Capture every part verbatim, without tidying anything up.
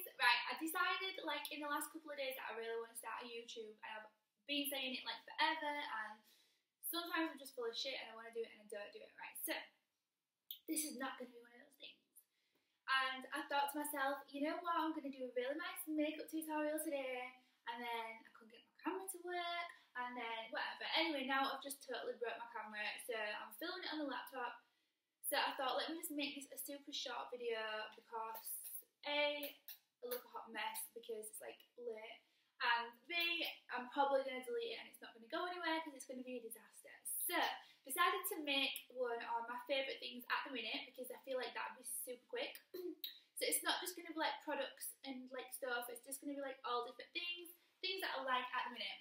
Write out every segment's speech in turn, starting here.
right, I decided like in the last couple of days that I really want to start a YouTube, and I've been saying it like forever, and sometimes I'm just full of shit and I want to do it and I don't do it. Right, so this is not going to be one of those things. And I thought to myself, you know what, I'm going to do a really nice makeup tutorial today, and then I couldn't get my camera to work, and then whatever. Anyway, now I've just totally broke my camera, so I'm filming it on the laptop. So I thought, let me just make this a super short video because A, I look a hot mess because it's like late, and B, I'm probably going to delete it and it's not going to go anywhere because it's going to be a disaster. So, decided to make one on my favourite things at the minute because I feel like that would be super quick. So it's not just going to be like products and like stuff, it's just going to be like all different things, things that I like at the minute.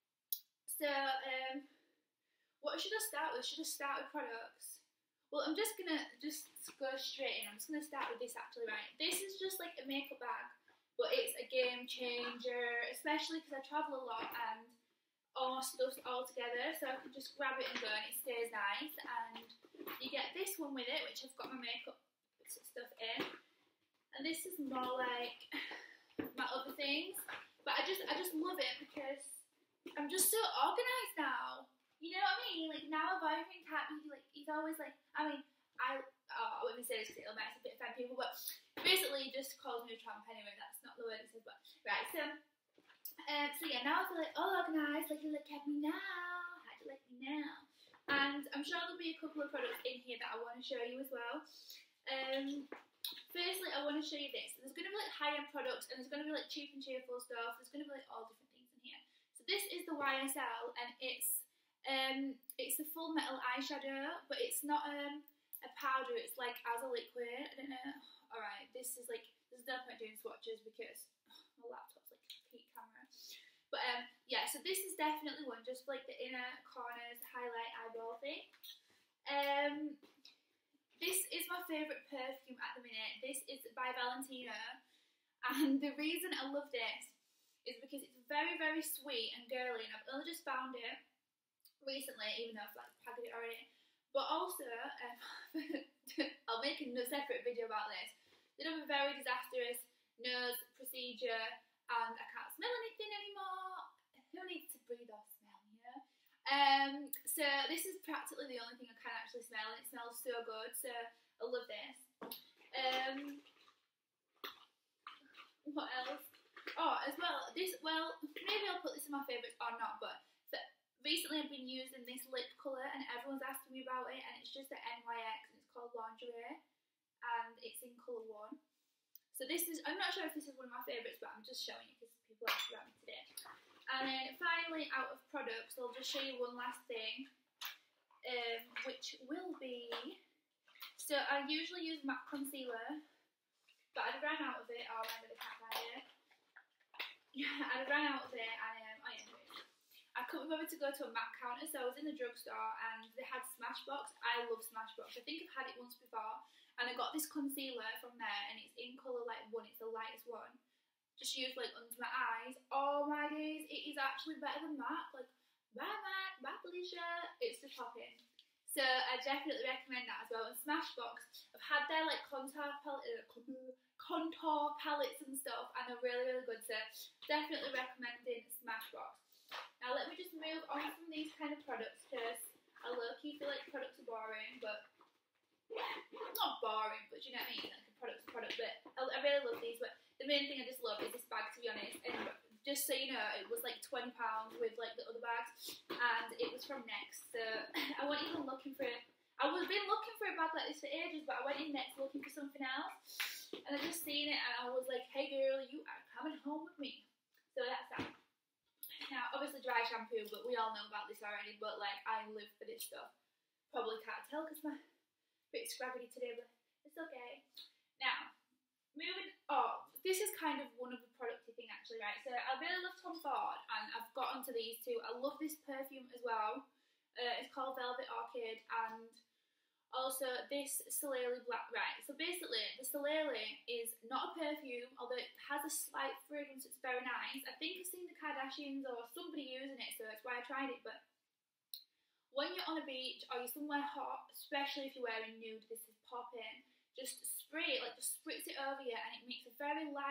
So, um, what should I start with? Should I start with products? Well, I'm just gonna just go straight in. I'm just gonna start with this actually, right? This is just like a makeup bag, but it's a game changer, especially because I travel a lot and all my stuff's all together, so I can just grab it and go and it stays nice. And you get this one with it, which I've got my makeup stuff in, and this is more like my other things. But I just I just love it because I'm just so organised now. You know what I mean? Like, now a boyfriend can't be, like, he's always, like, I mean, I, oh, I wouldn't say this because it'll make a bit offend people, but basically he just calls me a tramp anyway, that's not the word it says, but, right, so, um, so yeah, now I feel like all organised, like, you look at me now, how do you like me now? And I'm sure there'll be a couple of products in here that I want to show you as well. Um, firstly, I want to show you this. There's going to be, like, high-end products, and there's going to be, like, cheap and cheerful stuff, there's going to be, like, all different things in here. So this is the Y S L, and it's Um, it's a full metal eyeshadow, but it's not um, a powder, it's like as a liquid. I don't know. Alright, this is like, there's no point doing swatches because oh, my laptop's like a peak camera. But um, yeah, so this is definitely one, just like the inner corners, highlight, eyeball thing. Um, this is my favourite perfume at the minute. This is by Valentino, and the reason I love this is because it's very, very sweet and girly, and I've only just found it recently, even though I've like packed it already. But also, um, I'll make a separate video about this. They have a very disastrous nose procedure, and I can't smell anything anymore. Who needs to breathe or smell, you know? Um, so this is practically the only thing I can actually smell, and it smells so good. So I love this. Um, what else? Oh, as well, this. Well, maybe I'll put this in my favourites or not, but. Recently I've been using this lip colour and everyone's asking me about it, and it's just the N Y X and it's called Lingerie and it's in colour one. So this is, I'm not sure if this is one of my favourites, but I'm just showing you because people asked about me today. And then finally, out of products, I'll just show you one last thing, um, which will be, so I usually use MAC concealer, but I'd ran out of it. Oh, I remember the cat by it. Yeah, I ran out of it and um, I ended it. I couldn't remember to go to a MAC counter, so I was in the drugstore and they had Smashbox. I love Smashbox. I think I've had it once before, and I got this concealer from there, and it's in colour like one. It's the lightest one. Just used like under my eyes. Oh my days, it is actually better than MAC. Like, bye MAC, bye Felicia. It's just popping. So I definitely recommend that as well. And Smashbox, I've had their like contour palette, uh, contour palettes and stuff, and they're really, really good. So definitely recommending Smashbox. Now let me just move on from these kind of products because I low-key feel like products are boring, but not boring, but you know what I mean, like a product's a product, but I, I really love these. But the main thing I just love is this bag, to be honest. And just so you know, it was like twenty pounds with like the other bags, and it was from Next, so I wasn't even looking for it. I was been looking for a bag like this for ages, but I went in Next looking for something else, and I just seen it and I was like, hey girl, you are coming home with me. So that's that. Now, obviously dry shampoo, but we all know about this already, but like, I live for this stuff. Probably can't tell because my bit scraggly today, but it's okay. Now, moving, oh, this is kind of one of the producty thing actually, right? So I really love Tom Ford, and I've got onto these two. I love this perfume as well. Uh, it's called Velvet Orchid, and also this Solely Black, right? So basically, the Solely is not a perfume, although it has a slight fragrance. It's very nice. I think I've seen the Kardashians or somebody using it, so that's why I tried it. But when you're on a beach or you're somewhere hot, especially if you're wearing nude, this is popping. Just spray it, like just spritz it over you, and it makes a very light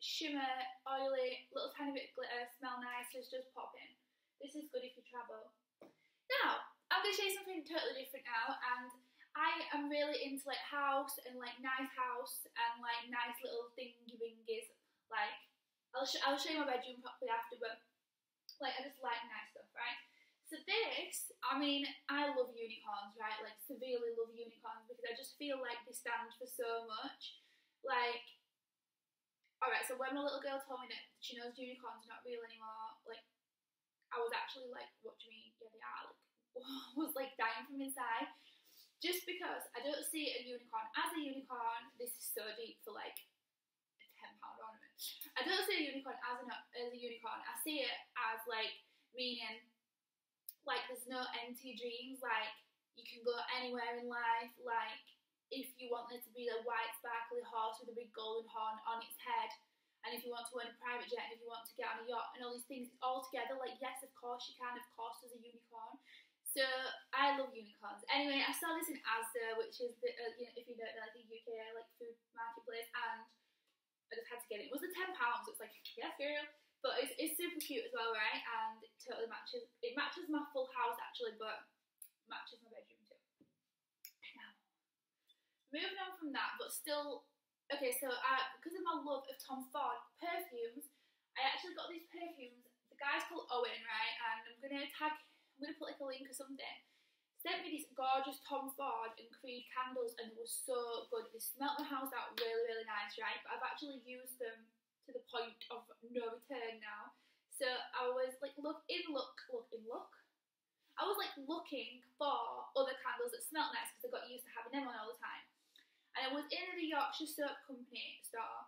shimmer, oily, little tiny bit of glitter, smell nice, so it's just popping. This is good if you travel. Now, I'm going to show you something totally different now, and I am really into like house and like nice house and like nice little thingy bingies. Like, I'll, sh I'll show you my bedroom properly after, but like I just like nice stuff, right? So this, I mean, I love unicorns, right? Like, severely love unicorns because I just feel like they stand for so much. Like, alright, so when my little girl told me that she knows unicorns are not real anymore, like, I was actually like, what do you mean? Yeah, they are. Like, I was like dying from inside. Just because I don't see a unicorn as a unicorn. This is so deep for like a ten pound ornament. I don't see a unicorn as, an, as a unicorn. I see it as like, meaning, like there's no empty dreams. Like, you can go anywhere in life. Like, if you want there to be a white sparkly horse with a big golden horn on its head, and if you want to own a private jet, and if you want to get on a yacht, and all these things all together, like, yes, of course you can, of course there's a unicorn. So, I love unicorns. Anyway, I saw this in Asda, which is, the, uh, you know, if you know, like the U K like food marketplace, and I just had to get it. It was the ten pounds, so it's like, yes, girl. But it's, it's super cute as well, right? And it totally matches. It matches my full house, actually, but matches my bedroom too. Now, moving on from that, but still, okay, so uh, because of my love of Tom Ford perfumes, I actually got these perfumes. The guy's called Owen, right? And I'm going to tag, I'm going to put like a link or something. Sent me these gorgeous Tom Ford and Creed candles, and they were so good. They smelt my house out really, really nice, right? But I've actually used them to the point of no return now. So I was like, look in look, look in look. I was like looking for other candles that smelt nice because I got used to having them on all the time. And I was in the Yorkshire Soap Company store.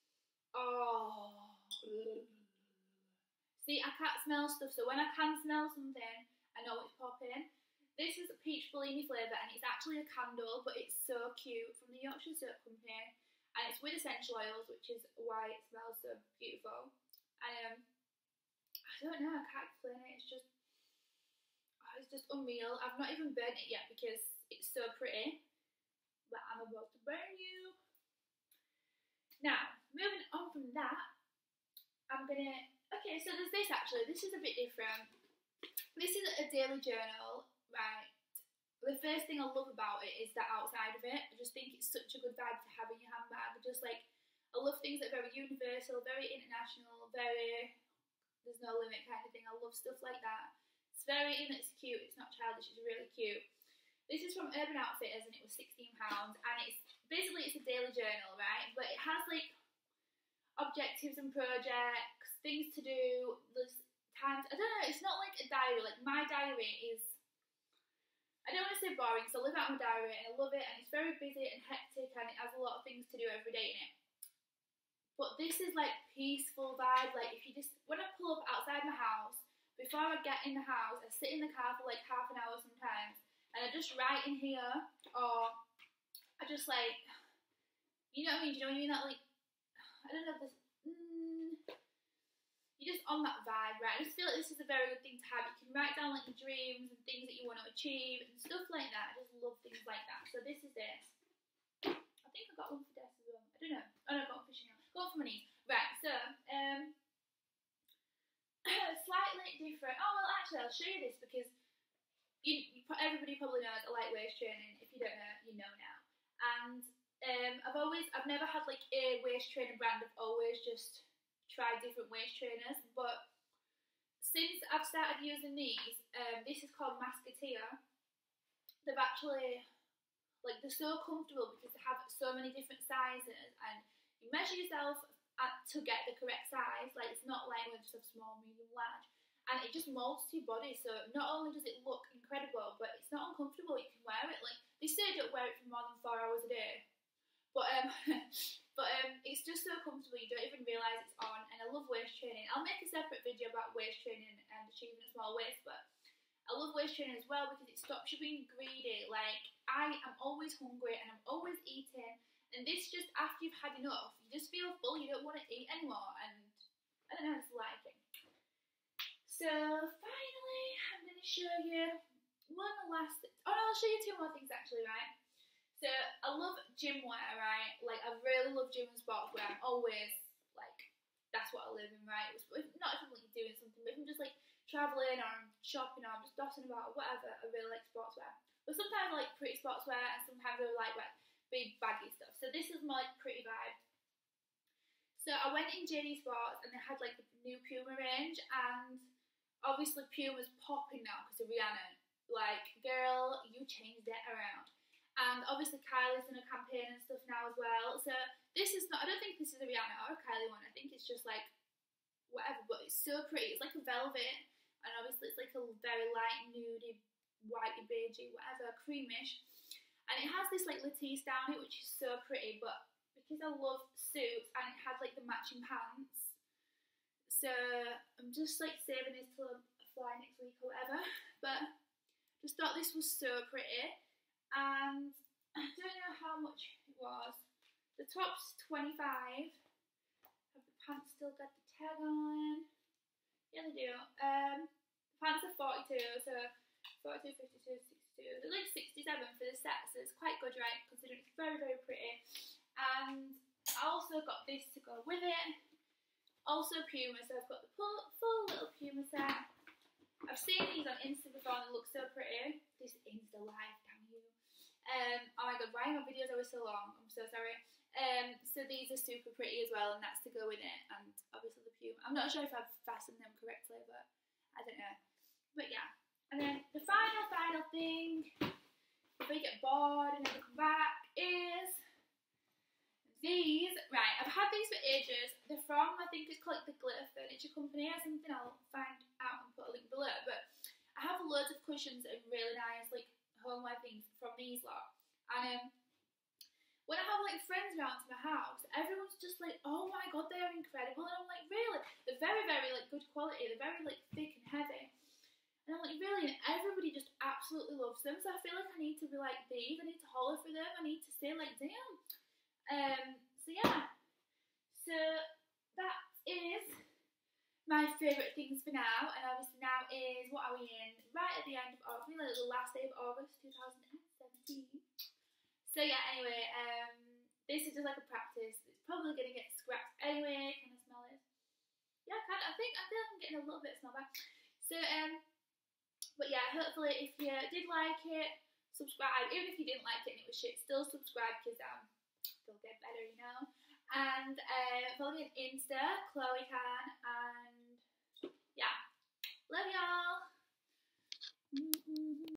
Oh. See, I can't smell stuff, so when I can smell something, I know it's popping. This is a peach Bellini flavour, and it's actually a candle, but it's so cute, from the Yorkshire Soap Company, and it's with essential oils, which is why it smells so beautiful. And um, I don't know, I can't explain it. It's just, oh, it's just unreal. I've not even burnt it yet because it's so pretty, but I'm about to burn you. Now, moving on from that, I'm gonna. Okay, so there's this actually. This is a bit different. This is a daily journal. Right, the first thing I love about it is that outside of it, I just think it's such a good vibe to have in your handbag. Just like, I love things that are very universal, very international, very, there's no limit kind of thing. I love stuff like that. It's very, and it's cute, it's not childish, it's really cute. This is from Urban Outfitters and it was sixteen pounds, and it's, basically it's a daily journal, right? But it has like, objectives and projects, things to do, there's times, I don't know, it's not like a diary. Like, my diary is, I don't want to say boring, so I live out my diary and I love it, and it's very busy and hectic and it has a lot of things to do every day in it. But this is like peaceful vibe. Like, if you just, when I pull up outside my house, before I get in the house, I sit in the car for like half an hour sometimes, and I just write in here, or I just like, you know what I mean? Do you know what I mean? That like, I don't know, this, mm, you're just on that vibe, right? I just feel like this is a very good thing to have. You can write down like your dreams and things that you want to achieve and stuff like that. I just love things like that. So this is this. I think I got one for Des as well. I don't know. Oh no, I got one for Chanel. Got one for my niece. Right, so, um, slightly different. Oh, well, actually, I'll show you this because you, you, everybody probably knows I like waist training. If you don't know, you know now. And um, I've always, I've never had like a waist training brand. I've always just tried different waist trainers. But since I've started using these, um, this is called Musketeer. They've actually, like, they're so comfortable because they have so many different sizes, and you measure yourself at, to get the correct size. Like, it's not like when you just have small, medium, large, and it just molds to your body. So not only does it look incredible, but it's not uncomfortable. You can wear it. Like, they say don't wear it for more than four hours a day, but um, but um, it's just so comfortable you don't even realise it's on. And I love waist training. I'll make a separate video about waist training and achieving a small waist, but I love waist training as well because it stops you being greedy. Like, I am always hungry and I'm always eating, and this just, after you've had enough, you just feel full, you don't want to eat anymore, and I don't know, it's like it. So finally, I'm going to show you one last, oh no, I'll show you two more things actually, right? So I love gym wear, right? Like, I really love gym and sports wear. I'm always like that's what I live in, right? It's, not if I'm like doing something, but if I'm just like travelling or I'm shopping or I'm just dotting about or whatever, I really like sportswear. But sometimes I like pretty sportswear and sometimes I like like big baggy stuff. So this is my like, pretty vibe. So I went in J D Sports and they had like the new Puma range, and obviously Puma's popping now because of Rihanna. Like, girl, you changed it around. And obviously Kylie's in a campaign and stuff now as well. So this is not, I don't think this is a Rihanna or a Kylie one. I think it's just like whatever, but it's so pretty. It's like a velvet, and obviously it's like a very light nudie, whitey, beigey, whatever, creamish. And it has this like lattice down it, which is so pretty, but because I love suits and it had like the matching pants, so I'm just like saving this till I fly next week or whatever. But just thought this was so pretty, and I don't know how much it was. The top's twenty-five. Have the pants still got the tag on? Yeah, they do. Um, the pants are forty-two, so forty-two, fifty-two, sixty-two. They're like sixty-seven for the set, so it's quite good, right? Considering it's very, very pretty. And I also got this to go with it. Also Puma, so I've got the full, full little Puma set. I've seen these on Insta before and they look so pretty. This Insta live, damn you. Um, oh my god, why are my videos always so long? I'm so sorry. Um, so these are super pretty as well, and that's to go with it. And obviously the Puma. I'm not sure if I've fastened them correctly, but I don't know. But yeah. And then the final, final thing, if we get bored and never come back, is these. Right, I've had these for ages. They're from, I think it's called the Glitter Furniture Company or something. I'll find out and put a link below. But I have loads of cushions and really nice like homeware things from these lot. And um, when I have like friends around to my house, everyone's just like, oh my god, they're incredible. And I'm like, really? They're very, very like good quality. They're very like thick and heavy. And I'm like, really? And everybody just absolutely loves them. So I feel like I need to be like these. I need to holler for them. I need to say like, damn. Um, so yeah, so that is my favourite things for now, and obviously now is, what are we in, right at the end of August, like the last day of August two thousand seventeen, so yeah, anyway, um, this is just like a practice. It's probably going to get scrapped anyway. Can I smell it? Yeah, I can. I think, I feel like I'm getting a little bit of smell back, so, um, but yeah, hopefully if you did like it, subscribe. Even if you didn't like it and it was shit, still subscribe, because um, it'll get better, you know. And uh, follow me on Insta, Chloe Khan, and yeah, love y'all. Mm-hmm.